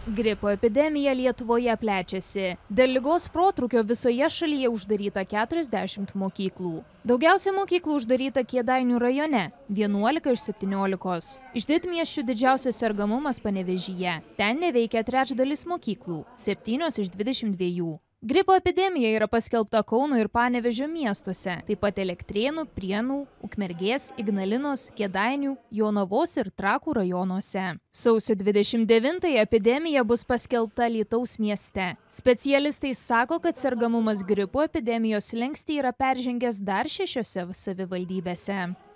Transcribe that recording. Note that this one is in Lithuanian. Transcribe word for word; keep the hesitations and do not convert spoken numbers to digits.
Gripo epidemija Lietuvoje plečiasi. Dėl ligos protrūkio visoje šalyje uždaryta keturiasdešimt mokyklų. Daugiausia mokyklų uždaryta Kėdainių rajone – vienuolika iš septyniolikos. Iš didmiesčių didžiausias sergamumas Panevėžyje. Ten neveikia trečdalis mokyklų – septynios iš dvidešimt dviejų. Gripo epidemija yra paskelbta Kauno ir Panevėžio miestuose, taip pat Elektrėnų, Prienų, Ukmergės, Ignalinos, Kėdainių, Jonavos ir Trakų rajonuose. Sausio dvidešimt devintąją epidemija bus paskelbta Alytaus mieste. Specialistai sako, kad sergamumas gripo epidemijos slenkstį yra peržengęs dar šešiose savivaldybėse.